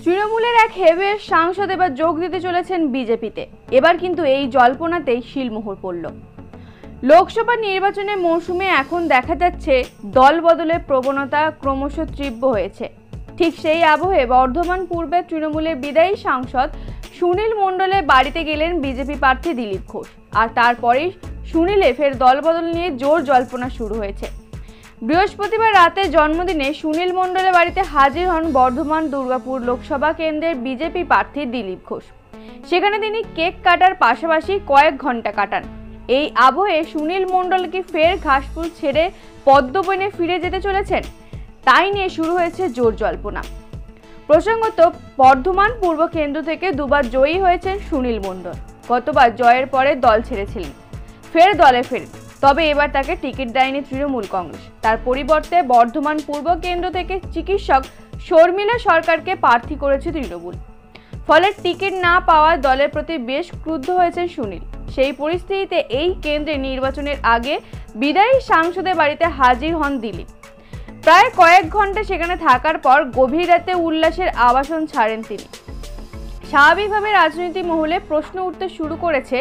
তৃণমূলের এক হেভিয়ের সাংসদ এবার যোগ দিতে চলেছেন বিজেপিতে। এবার কিন্তু এই জল্পনাতেই শিলমোহর পড়ল। লোকসভা নির্বাচনের মৌসুমে এখন দেখা যাচ্ছে দল বদলের প্রবণতা ক্রমশ তীব্র হয়েছে। ঠিক সেই আবহে বর্ধমান পূর্বে তৃণমূলের বিদায়ী সাংসদ সুনীল মণ্ডলের বাড়িতে গেলেন বিজেপি প্রার্থী দিলীপ ঘোষ। আর তারপরেই সুনীলে ফের দলবদল নিয়ে জোর জল্পনা শুরু হয়েছে। বৃহস্পতিবার রাতে জন্মদিনে সুনীল মণ্ডলের বাড়িতে হাজির হন বর্ধমান দুর্গাপুর লোকসভা কেন্দ্রের বিজেপি প্রার্থী দিলীপ ঘোষ। সেখানে তিনি কেক কাটার পাশাপাশি কয়েক ঘন্টা কাটান। এই আবহে সুনীল মণ্ডল কি ফের ঘাসফুল ছেড়ে পদ্মবনে ফিরে যেতে চলেছেন, তাই নিয়ে শুরু হয়েছে জোর জল্পনা। প্রসঙ্গত, বর্ধমান পূর্ব কেন্দ্র থেকে দুবার জয়ী হয়েছেন সুনীল মণ্ডল। গতবার জয়ের পরে দল ছেড়েছিলেন, ফের দলে ফেরেন। তবে এবার তাকে টিকিট দেয়নি তৃণমূল কংগ্রেস। তার পরিবর্তে বর্ধমান পূর্ব কেন্দ্র থেকে চিকিৎসক শর্মিলা সরকারকে প্রার্থী করেছে তৃণমূল। ফলে টিকিট না পাওয়ায় দলের প্রতি বেশ ক্রুদ্ধ হয়েছেন সুনীল। সেই পরিস্থিতিতে এই কেন্দ্রে নির্বাচনের আগে বিদায়ী সাংসদের বাড়িতে হাজির হন দিলীপ। প্রায় কয়েক ঘন্টা সেখানে থাকার পর গভীর রাতে উল্লাসের আবাসন ছাড়েন তিনি। স্বাভাবিকভাবে রাজনীতি মহলে প্রশ্ন উঠতে শুরু করেছে,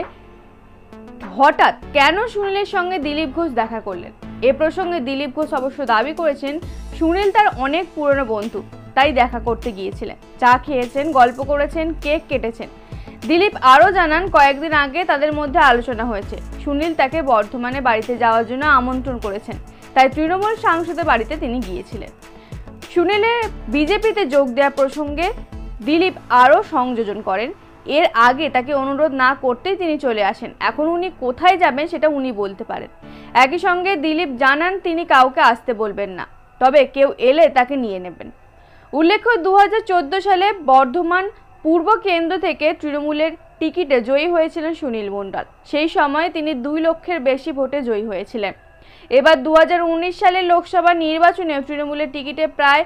হঠাৎ কেন সুনীলের সঙ্গে দিলীপ ঘোষ দেখা করলেন। এ প্রসঙ্গে দিলীপ ঘোষ অবশ্য দাবি করেছেন সুনীল তার অনেক পুরনো বন্ধু, তাই দেখা করতে গিয়েছিলেন। চা খেয়েছেন, গল্প করেছেন, কেক কেটেছেন। দিলীপ আরও জানান, কয়েকদিন আগে তাদের মধ্যে আলোচনা হয়েছে। সুনীল তাকে বর্ধমানে বাড়িতে যাওয়ার জন্য আমন্ত্রণ করেছেন, তাই তৃণমূল সাংসদের বাড়িতে তিনি গিয়েছিলেন। সুনীলের বিজেপিতে যোগ দেওয়া প্রসঙ্গে দিলীপ আরও সংযোজন করেন, এর আগে তাকে অনুরোধ না করতেই তিনি চলে আসেন। এখন উনি কোথায় যাবেন সেটা উনি বলতে পারেন। একই সঙ্গে দিলীপ জানান তিনি কাউকে আসতে বলবেন না, তবে কেউ এলে তাকে নিয়ে নেবেন। উল্লেখ্য, 2014 সালে বর্ধমান পূর্ব কেন্দ্র থেকে তৃণমূলের টিকিটে জয়ী হয়েছিলেন সুনীল মণ্ডল। সেই সময় তিনি 2 লক্ষের বেশি ভোটে জয়ী হয়েছিলেন। এবার 2019 সালের লোকসভা নির্বাচনে তৃণমূলের টিকিটে প্রায়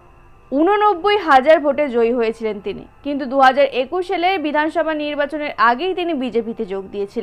89,000 ভোটে জয়ী হয়েছিলেন তিনি। কিন্তু 2021 সালের বিধানসভা নির্বাচনের আগেই তিনি বিজেপিতে যোগ দিয়েছিলেন।